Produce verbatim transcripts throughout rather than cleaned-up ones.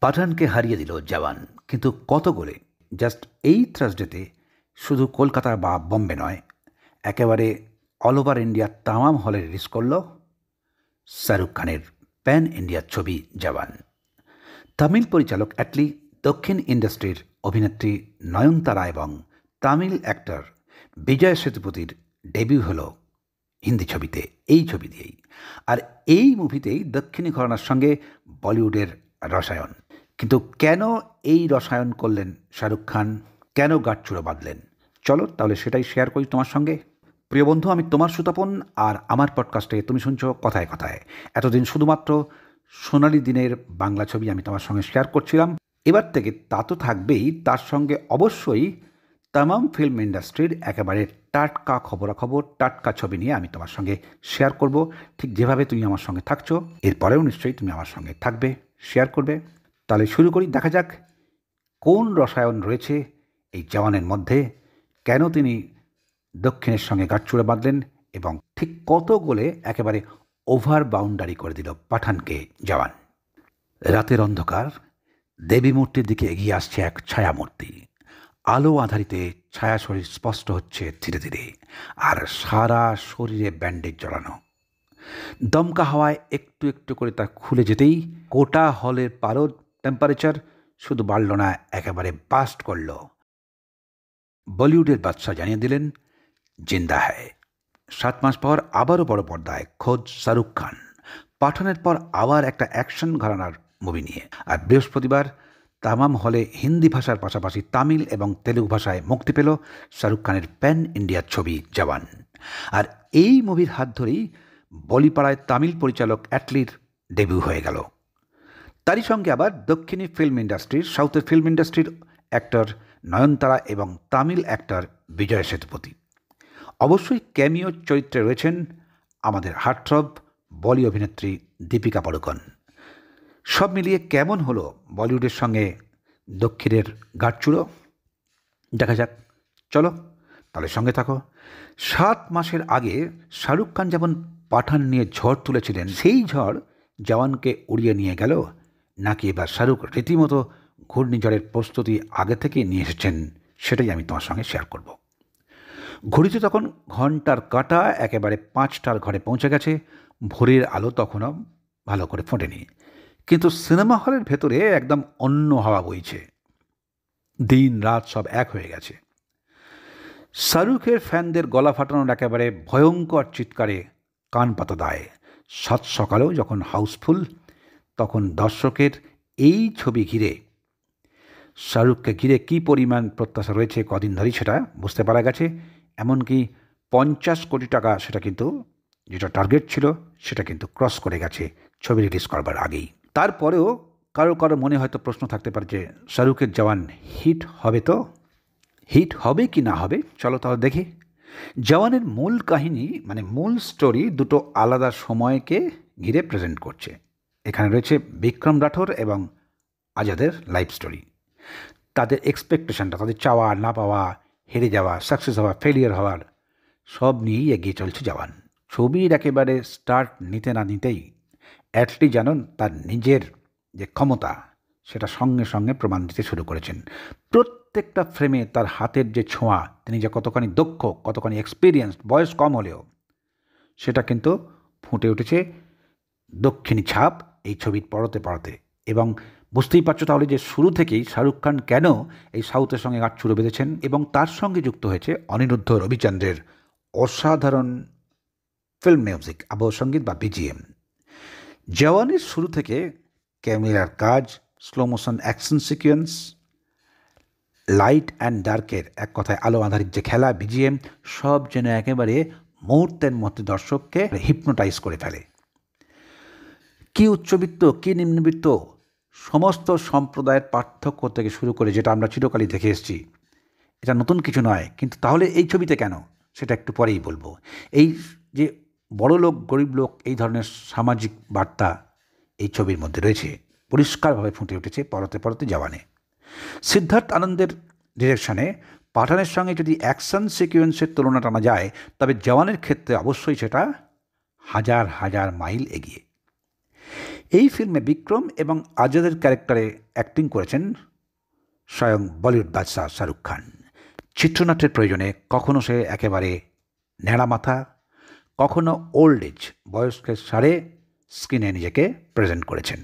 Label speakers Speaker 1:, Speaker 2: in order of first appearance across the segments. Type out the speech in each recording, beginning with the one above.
Speaker 1: পাঠানকে হারিয়ে দিল জওয়ান, কিন্তু কত গোলে! জাস্ট এই থার্সডেতে শুধু কলকাতা বা বম্বে নয়, একেবারে অল ওভার ইন্ডিয়া তামাম হলে রিলিজ করল শাহরুখ খানের প্যান ইন্ডিয়ার ছবি জওয়ান। তামিল পরিচালক অ্যাটলি, দক্ষিণ ইন্ডাস্ট্রির অভিনেত্রী নয়নতারা এবং তামিল অ্যাক্টর বিজয় সেতুপতির ডেবিউ হলো হিন্দি ছবিতে এই ছবি দিয়েই। আর এই মুভিতেই দক্ষিণী ঘরানার সঙ্গে বলিউডের রসায়ন। কিন্তু কেন এই রসায়ন করলেন শাহরুখ খান, কেন গাঁটছড়ো বাঁধলেন, চলো তাহলে সেটাই শেয়ার করি তোমার সঙ্গে। প্রিয় বন্ধু, আমি তোমার সুতাপন, আর আমার পডকাস্টে তুমি শুনছো কথায় কথায়। এতদিন শুধুমাত্র সোনালি দিনের বাংলা ছবি আমি তোমার সঙ্গে শেয়ার করছিলাম, এবার থেকে তা তো থাকবেই, তার সঙ্গে অবশ্যই তামাম ফিল্ম ইন্ডাস্ট্রির একেবারে টাটকা খবরাখবর, টাটকা ছবি নিয়ে আমি তোমার সঙ্গে শেয়ার করব, ঠিক যেভাবে তুমি আমার সঙ্গে থাকছো এরপরেও নিশ্চয়ই তুমি আমার সঙ্গে থাকবে, শেয়ার করবে। তাহলে শুরু করি, দেখা যাক কোন রসায়ন রয়েছে এই জওয়ানের মধ্যে, কেন তিনি দক্ষিণের সঙ্গে গাঁটছড়ো বাঁধলেন এবং ঠিক কত গোলে একেবারে ওভার বাউন্ডারি করে দিল পাঠানকে জওয়ান। রাতের অন্ধকার, দেবী মূর্তির দিকে এগিয়ে আসছে এক ছায়ামূর্তি। আলো আধারিতে ছায়া শরীর স্পষ্ট হচ্ছে ধীরে ধীরে, আর সারা শরীরে ব্যান্ডেজ জড়ানো। দমকা হাওয়ায় একটু একটু করে তা খুলে যেতেই গোটা হলের পারদ টেম্পারেচার শুধু বাড়ল না, একেবারে বাস্ট করল। বলিউডের বাদশাহ জানিয়ে দিলেন জিন্দা হ্যায়। সাত মাস পর আবারও বড় পর্দায় খোঁজ শাহরুখ খান, পাঠানের পর আবার একটা অ্যাকশন ঘরানার মুভি নিয়ে। আর বৃহস্পতিবার তামাম হলে হিন্দি ভাষার পাশাপাশি তামিল এবং তেলুগু ভাষায় মুক্তি পেল শাহরুখ খানের প্যান ইন্ডিয়ার ছবি জওয়ান। আর এই মুভির হাত ধরেই বলিপাড়ায় তামিল পরিচালক অ্যাটলির ডেবিউ হয়ে গেল। তারই সঙ্গে আবার দক্ষিণী ফিল্ম ইন্ডাস্ট্রির, সাউথের ফিল্ম ইন্ডাস্ট্রির অ্যাক্টর নয়নতারা এবং তামিল অ্যাক্টর বিজয় সেতুপতি। অবশ্যই ক্যামিও চরিত্রে রয়েছেন আমাদের হার্টথ্রব বলি অভিনেত্রী দীপিকা পাড়ুকোন। সব মিলিয়ে কেমন হলো বলিউডের সঙ্গে দক্ষিণের গাঁটছড়ো, দেখা যাক, চলো তাহলে সঙ্গে থাকো। সাত মাসের আগে শাহরুখ খান যেমন পাঠান নিয়ে ঝড় তুলেছিলেন, সেই ঝড় জওয়ানকে উড়িয়ে নিয়ে গেল, নাকি এবার শাহরুখ রীতিমতো ঘূর্ণিঝড়ের প্রস্তুতি আগে থেকে নিয়ে এসেছেন, সেটাই আমি তোমার সঙ্গে শেয়ার করব। ঘড়িতে তখন ঘন্টার কাঁটা একেবারে পাঁচটার ঘরে পৌঁছে গেছে, ভোরের আলো তখনও ভালো করে ফোটেনি, কিন্তু সিনেমা হলের ভেতরে একদম অন্য হাওয়া বইছে। দিন রাত সব এক হয়ে গেছে। শাহরুখের ফ্যানদের গলা ফাটানোর একেবারে ভয়ঙ্কর চিৎকারে কান পাতা দেয়। সাত সকালেও যখন হাউসফুল, তখন দর্শকের এই ছবি ঘিরে, শাহরুখকে ঘিরে কী পরিমাণ প্রত্যাশা রয়েছে কদিন ধরেই সেটা বুঝতে পারা গেছে। এমনকি পঞ্চাশ কোটি টাকা সেটা কিন্তু যেটা টার্গেট ছিল সেটা কিন্তু ক্রস করে গেছে ছবি রিলিজ করবার আগেই। তারপরেও কারো কারো মনে হয়তো প্রশ্ন থাকতে পারে যে শাহরুখের জওয়ান হিট হবে, তো হিট হবে কি না হবে, চলো তাহলে দেখি। জওয়ানের মূল কাহিনী, মানে মূল স্টোরি, দুটো আলাদা সময়কে ঘিরে প্রেজেন্ট করছে। এখানে রয়েছে বিক্রম রাঠোর এবং আজাদের লাইফ স্টোরি, তাদের এক্সপেকটেশনটা, তাদের চাওয়া না পাওয়া, হেরে যাওয়া, সাকসেস হওয়া, ফেলিয়ার হওয়ার, সব নিয়েই এগিয়ে চলছে জওয়ান। ছবির একেবারে স্টার্ট নিতে না নিতেই অ্যাটলি জানুন তার নিজের যে ক্ষমতা সেটা সঙ্গে সঙ্গে প্রমাণ দিতে শুরু করেছেন। প্রত্যেকটা ফ্রেমে তার হাতের যে ছোঁয়া, তিনি যে কতখানি দক্ষ, কতখানি এক্সপিরিয়েন্সড, বয়স কম হলেও সেটা কিন্তু ফুটে উঠেছে দক্ষিণী ছাপ এই ছবির পরতে পরতে। এবং বুঝতেই পারছো তাহলে যে শুরু থেকেই শাহরুখ খান কেন এই সাউথের সঙ্গে গাঁটছড়ো বেঁধেছেন, এবং তার সঙ্গে যুক্ত হয়েছে অনিরুদ্ধ রবিচন্দ্রের অসাধারণ ফিল্ম মিউজিক, আবহ সঙ্গীত বা বিজিএম। জওয়ানের শুরু থেকে ক্যামেরার কাজ, slow motion action sequence, light and ডার্কের এক কথায় আলো আধারিত যে খেলা, বিজিএম, সব যেন একেবারে মুহূর্তের মধ্যে দর্শককে হিপনোটাইজ করে ফেলে। কি উচ্চবিত্ত, কি নিম্নবিত্ত, সমস্ত সম্প্রদায়ের পার্থক্য থেকে শুরু করে যেটা আমরা চিরকালই দেখে এসেছি, এটা নতুন কিছু নয়। কিন্তু তাহলে এই ছবিতে কেন, সেটা একটু পরেই বলবো। এই যে বড় লোক গরিব লোক, এই ধরনের সামাজিক বার্তা এই ছবির মধ্যে রয়েছে, পরিষ্কারভাবে ফুটে উঠেছে পরতে পরতে জওয়ানে। সিদ্ধার্থ আনন্দের ডিরেকশনে পাঠানের সঙ্গে যদি অ্যাকশন সিকোয়েন্সের তুলনা টানা যায়, তবে জওয়ানের ক্ষেত্রে অবশ্যই সেটা হাজার হাজার মাইল এগিয়ে। এই ফিল্মে বিক্রম এবং আজাদের ক্যারেক্টারে অ্যাক্টিং করেছেন স্বয়ং বলিউড বাদশাহ শাহরুখ খান। চিত্রনাট্যের প্রয়োজনে কখনো সে একেবারে ন্যাড়া মাথা, কখনো ওল্ড এজ বয়স্কের সারে স্ক্রিনে নিজেকে প্রেজেন্ট করেছেন।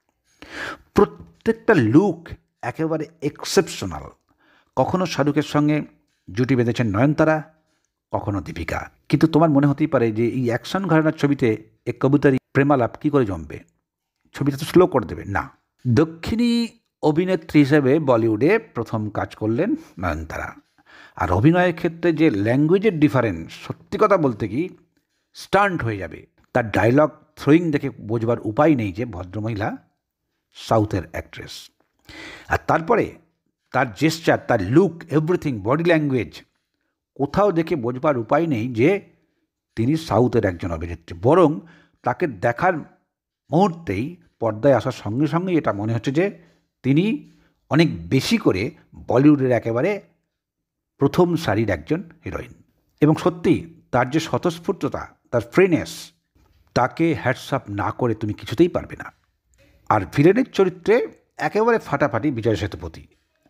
Speaker 1: প্রত্যেকটা লুক একেবারে এক্সেপশনাল। কখনো শাহরুখের সঙ্গে জুটি বেঁধেছেন নয়নতারা, কখনো দীপিকা। কিন্তু তোমার মনে হতেই পারে যে এই অ্যাকশন ঘরানার ছবিতে এক কবুতরি প্রেমালাপ কী করে জমবে, ছবিটা তো স্লো করে দেবে না। দক্ষিণী অভিনেত্রী হিসেবে বলিউডে প্রথম কাজ করলেন নয়নতারা। আর অভিনয়ের ক্ষেত্রে যে ল্যাঙ্গুয়েজের ডিফারেন্স, সত্যি কথা বলতে কি স্টান্ট হয়ে যাবে। তার ডায়লগ থ্রোয়িং দেখে বোঝবার উপায় নেই যে ভদ্রমহিলা সাউথের অ্যাক্ট্রেস। আর তারপরে তার জেস্চার, তার লুক, এভরিথিং, বডি ল্যাঙ্গুয়েজ, কোথাও দেখে বোঝবার উপায় নেই যে তিনি সাউথের একজন অভিনেত্রী। বরং তাকে দেখার মুহূর্তেই, পর্দায় আসার সঙ্গে সঙ্গেই এটা মনে হচ্ছে যে তিনি অনেক বেশি করে বলিউডের একেবারে প্রথম সারির একজন হিরোইন। এবং সত্যি তার যে স্বতঃস্ফূর্ততা, তার ফ্রিনেস, তাকে হ্যাটসঅ্যাপ না করে তুমি কিছুতেই পারবে না। আর ভিলেনের চরিত্রে একেবারে ফাটাফাটি বিজয় সেতুপতি।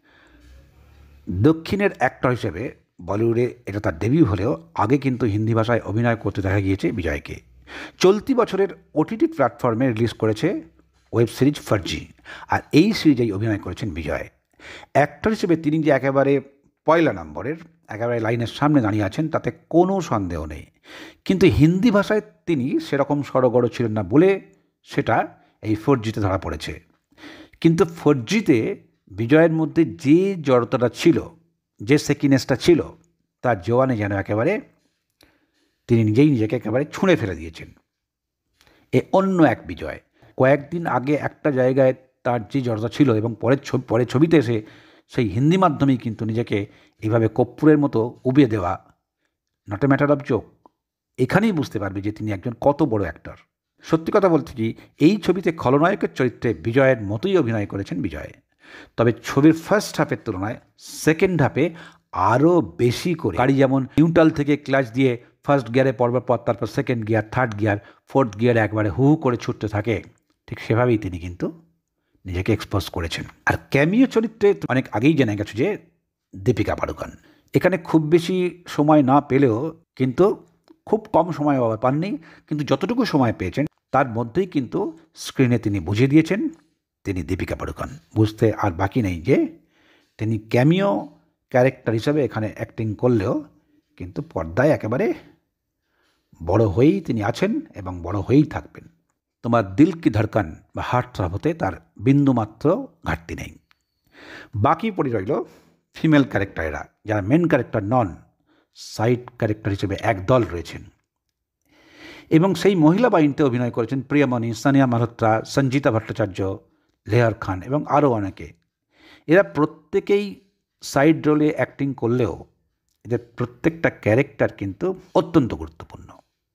Speaker 1: দক্ষিণের অ্যাক্টর হিসেবে বলিউডে এটা তার ডেবিউ হলেও আগে কিন্তু হিন্দি ভাষায় অভিনয় করতে দেখা গিয়েছে বিজয়কে। চলতি বছরের ওটিটি প্ল্যাটফর্মে রিলিজ করেছে ওয়েব সিরিজ ফার্জি, আর এই সিরিজেই অভিনয় করেছেন বিজয়। অ্যাক্টর হিসেবে তিনি যে একেবারে পয়লা নম্বরের, একেবারে লাইনের সামনে দাঁড়িয়ে আছেন তাতে কোনো সন্দেহ নেই। কিন্তু হিন্দি ভাষায় তিনি সেরকম সড়গড় ছিলেন না বলে সেটা এই ফোরজিতে ধরা পড়েছে। কিন্তু ফোরজিতে বিজয়ের মধ্যে যে জড়তাটা ছিল, যে সেকিনেসটা ছিল, তার জওয়ানে যেন একেবারে তিনি নিজেই নিজেকে একেবারে ছুঁড়ে ফেলে দিয়েছেন। এ অন্য এক বিজয়। কয়েকদিন আগে একটা জায়গায় তার যে জড়তা ছিল এবং পরের ছবি পরের ছবিতে এসে সেই হিন্দি মাধ্যমেই কিন্তু নিজেকে এইভাবে কর্পূরের মতো উবিয়ে দেওয়া, not a matter of joke. এখানেই বুঝতে পারবে যে তিনি একজন কত বড় অ্যাক্টর। সত্যি কথা বলতে কি এই ছবিতে খলনায়কের চরিত্রে বিজয়ের মতোই অভিনয় করেছেন বিজয়। তবে ছবির ফার্স্ট হাফের তুলনায় সেকেন্ড হাফে আরও বেশি করে গাড়ি যেমন নিউট্রাল থেকে ক্লাচ দিয়ে ফার্স্ট গিয়ারে পড়বার পর তারপর second gear, third gear, fourth গিয়ারে একবারে হু হু করে ছুটতে থাকে, ঠিক সেভাবেই তিনি কিন্তু নিজেকে এক্সপোজ করেছেন। আর ক্যামিও চরিত্রে অনেক আগেই জেনে গেছে যে দীপিকা পাড়ুকোন এখানে খুব বেশি সময় না পেলেও, কিন্তু খুব কম সময় পাননি, কিন্তু যতটুকু সময় পেয়েছেন তার মধ্যেই কিন্তু স্ক্রিনে তিনি বুঝিয়ে দিয়েছেন তিনি দীপিকা পাড়ুকোন। বুঝতে আর বাকি নেই যে তিনি ক্যামিও ক্যারেক্টার হিসাবে এখানে অ্যাক্টিং করলেও কিন্তু পর্দায় একেবারে বড় হয়েই তিনি আছেন এবং বড় হয়েই থাকবেন। তোমার দিল কি ধড়কন বা হার্ট থ্রব হতে তার বিন্দুমাত্র ঘাটতি নেই। বাকি পড়ে রইল ফিমেল ক্যারেক্টারেরা, যারা মেন ক্যারেক্টার নন, সাইড ক্যারেক্টার হিসেবে একদল রয়েছেন। এবং সেই মহিলা বাহিনীতে অভিনয় করেছেন প্রিয়ামণি, সানিয়া মালহোত্রা, সঞ্জিতা ভট্টাচার্য, লেহর খান এবং আরও অনেকে। এরা প্রত্যেকেই সাইড রোলে অ্যাক্টিং করলেও এদের প্রত্যেকটা ক্যারেক্টার কিন্তু অত্যন্ত গুরুত্বপূর্ণ।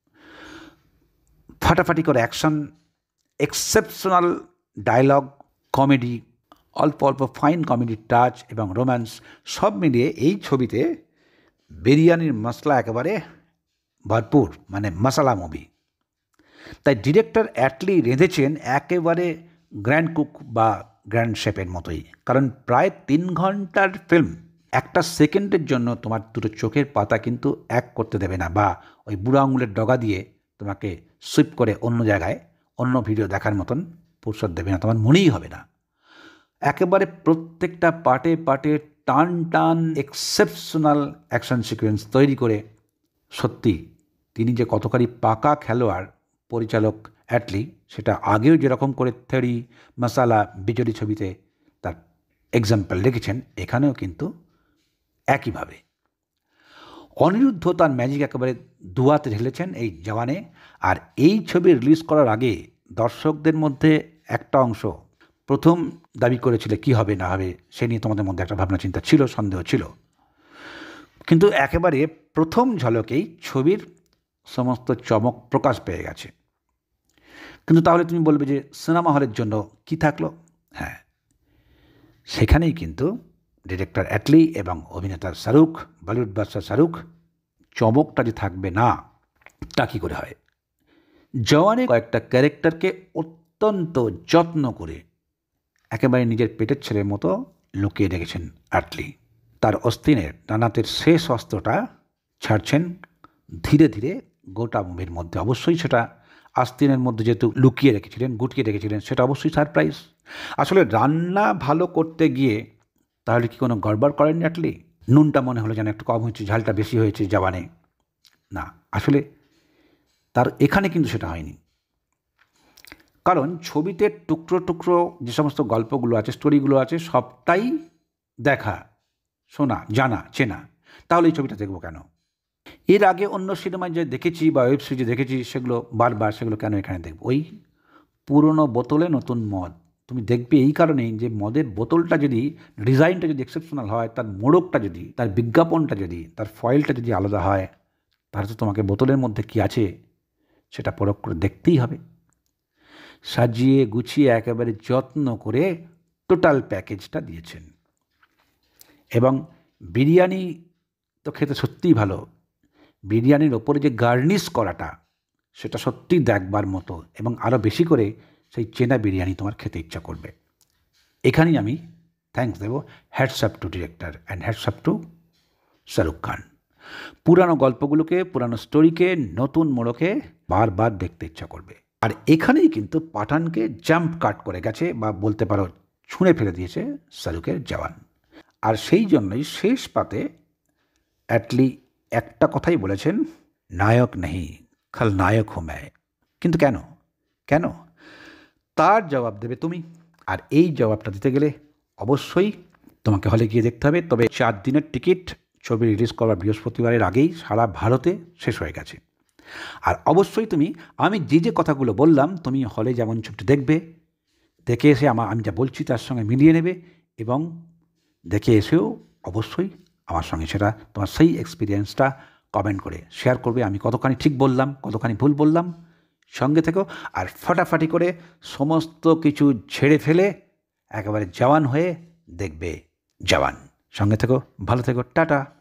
Speaker 1: ফাটাফাটি করে অ্যাকশন, এক্সেপশনাল ডায়লগ, কমেডি, অল্প অল্প ফাইন কমেডি টাচ এবং রোম্যান্স, সব মিলিয়ে এই ছবিতে বিরিয়ানির মশলা একেবারে ভরপুর, মানে মশালা মুভি। তাই ডিরেক্টর অ্যাটলি রেঁধেছেন একেবারে গ্র্যান্ড কুক বা গ্র্যান্ড শেফের মতোই। কারণ প্রায় তিন ঘন্টার ফিল্ম, একটা সেকেন্ডের জন্য তোমার দুটো চোখের পাতা কিন্তু এক করতে দেবে না, বা ওই বুড়ো আঙুলের ডগা দিয়ে তোমাকে সুইপ করে অন্য জায়গায় অন্য ভিডিও দেখার মতন ফুরসত দেবে না, তোমার মনেই হবে না। একেবারে প্রত্যেকটা পার্টে পার্টে টান টান এক্সেপশনাল অ্যাকশন সিকোয়েন্স তৈরি করে, সত্যি তিনি যে কতখানি পাকা খেলোয়াড় পরিচালক অ্যাটলি, সেটা আগেও যেরকম করে থেরি, মশালা, বিজলি ছবিতে তার এক্সাম্পল রেখেছেন, এখানেও কিন্তু একইভাবে। অনিরুদ্ধ তার ম্যাজিক একেবারে দুয়াতে ঢেলেছেন এই জওয়ানে। আর এই ছবি রিলিজ করার আগে দর্শকদের মধ্যে একটা অংশ প্রথম দাবি করেছিল কী হবে না হবে, সে নিয়ে তোমাদের মধ্যে একটা ভাবনা চিন্তা ছিল, সন্দেহ ছিল। কিন্তু একেবারে প্রথম ঝলকেই ছবির সমস্ত চমক প্রকাশ পেয়ে গেছে। কিন্তু তাহলে তুমি বলবে যে সিনেমা হলের জন্য কি থাকলো? হ্যাঁ, সেখানেই কিন্তু ডিরেক্টর অ্যাটলি এবং অভিনেতা শাহরুখ, বলিউড বাদশাহ শাহরুখ, চমকটা যে থাকবে না তা কী করে হয়। জওয়ানে কয়েকটা ক্যারেক্টারকে অত্যন্ত যত্ন করে একেবারে নিজের পেটের ছেলের মতো লুকিয়ে রেখেছেন আটলি। তার অস্তিনের ডানাতের শেষ অস্ত্রটা ছাড়ছেন ধীরে ধীরে গোটা মুভির মধ্যে। অবশ্যই সেটা আস্তিনের মধ্যে যেহেতু লুকিয়ে রেখেছিলেন, গুটিয়ে রেখেছিলেন, সেটা অবশ্যই সারপ্রাইজ। আসলে রান্না ভালো করতে গিয়ে তাহলে কি কোনো গড়বড় করেননি আটলি? নুনটা মনে হলো যেন একটু কম হয়েছে, ঝালটা বেশি হয়েছে জওয়ানে। না, আসলে তার এখানে কিন্তু সেটা হয়নি। কারণ ছবিতে টুকরো টুকরো যে সমস্ত গল্পগুলো আছে, স্টোরিগুলো আছে, সবটাই দেখা, শোনা, জানা, চেনা। তাহলে এই ছবিটা দেখবো কেন? এর আগে অন্য সিনেমায় যে দেখেছি বা ওয়েব সিরিজে দেখেছি সেগুলো বারবার, সেগুলো কেন এখানে দেখব? ওই পুরনো বোতলে নতুন মদ। তুমি দেখবে এই কারণেই যে মদের বোতলটা যদি, ডিজাইনটা যদি এক্সেপশনাল হয়, তার মোড়কটা যদি, তার বিজ্ঞাপনটা যদি, তার ফয়েলটা যদি আলাদা হয়, তাহলে তো তোমাকে বোতলের মধ্যে কী আছে সেটা পরখ করে দেখতেই হবে। সাজিয়ে গুছিয়ে একেবারে যত্ন করে টোটাল প্যাকেজটা দিয়েছেন। এবং বিরিয়ানি তো খেতে সত্যিই ভালো। বিরিয়ানির ওপরে যে গার্নিশ করাটা, সেটা সত্যিই দেখবার মতো, এবং আরও বেশি করে সেই চেনা বিরিয়ানি তোমার খেতে ইচ্ছা করবে। এখানেই আমি থ্যাঙ্কস দেব, hats up to director and hats up to Shahrukh Khan. পুরানো গল্পগুলোকে, পুরানো স্টোরিকে নতুন মোড়কে বারবার দেখতে ইচ্ছা করবে। আর এখানেই কিন্তু পাঠানকে জাম্প কাট করে গেছে, বা বলতে পারো ছুঁড়ে ফেলে দিয়েছে শাহরুখের জওয়ান। আর সেই জন্যই শেষ পাতে অ্যাটলি একটা কথাই বলেছেন, নায়ক নেই খলনায়ক হুঁ मैं। কিন্তু কেন কেন তার জবাব দেবে তুমি। আর এই জবাবটা দিতে গেলে অবশ্যই তোমাকে হলে গিয়ে দেখতে হবে। তবে চার দিনের টিকিট ছবি রিলিজ করার বৃহস্পতিবারের আগেই সারা ভারতে শেষ হয়ে গেছে। আর অবশ্যই তুমি, আমি যে যে কথাগুলো বললাম, তুমি হলে যেমন ছবিটি দেখবে, দেখে এসে আমার আমি যা বলছি তার সঙ্গে মিলিয়ে নেবে, এবং দেখে এসেও অবশ্যই আমার সঙ্গে সেটা তোমার সেই এক্সপিরিয়েন্সটা কমেন্ট করে শেয়ার করবে। আমি কতখানি ঠিক বললাম, কতখানি ভুল বললাম। সঙ্গে থেকো আর ফাটাফাটি করে সমস্ত কিছু ছেড়ে ফেলে একেবারে জওয়ান হয়ে দেখবে জওয়ান। সঙ্গে থেকো, ভালো থেকো, টাটা।